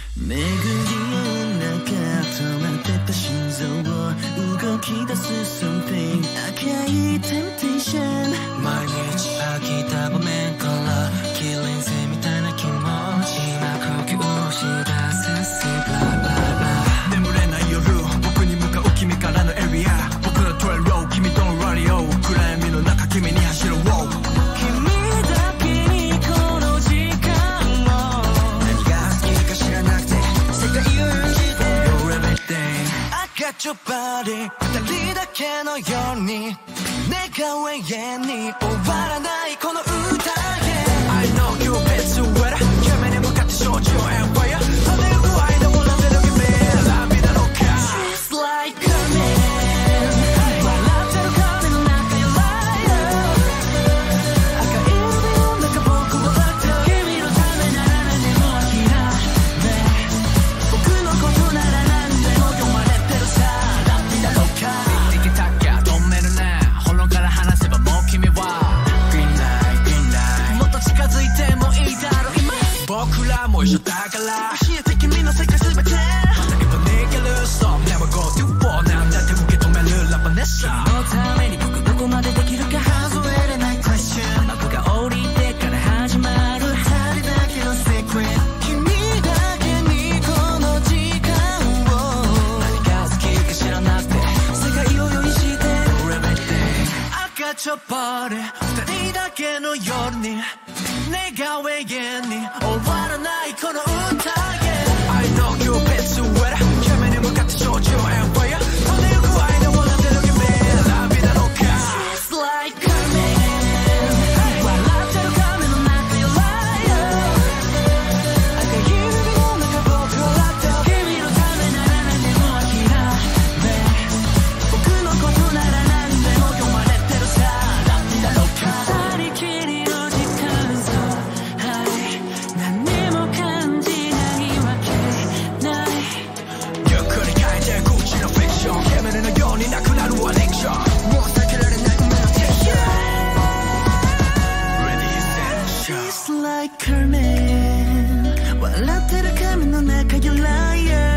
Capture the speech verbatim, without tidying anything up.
巡り合う中止まってた心臓を動き出す something 赤い temptation 毎日飽きた場面からキリン性みたいな気持ち今呼吸をしだす See blah blah blah 眠れない夜僕に向かう君からのエリア僕のトレイロー君とのラリオ暗闇の中君に走ろうちょばり二人だけのように願う永遠に終わらないこの歌へ I know you best well 夢に向かって少女 and fire 跳ねる愛のもらせる夢ラビだろうか She's like a man 笑ってる髪の中 You liar 赤い指の中僕を抱いて君のためなら何も諦め僕のことなら何でも読まれてるさ僕らも一緒だから教えて君の世界すべてだけど逃げる So never go too far なんだって受け止めるラバネッシャのために僕どこまでできるか数えれない question 幕が降りてから始まる二人だけの secret 君だけにこの時間を何が好きか知らなくて世界を用意して 赤ちょばれ二人だけの夜に願う永遠に終わらないこの歌 Yeah I know you best well 夢に向かって少女 and fire 飛んでゆく愛のもらってる夢ラビだろうか She's like a man 笑ってる髪の中 You liar 赤い指の中僕を抱いて君のためなら何も諦め僕のことなら何でも読まれてるさラビだろうか二人きりの時間何も感じないわけないゆっくり変えて口のフィクション煙のようになくなるアディクションもう避けられないメロディー Ready set She's like a man 笑ってる髪の中 You liar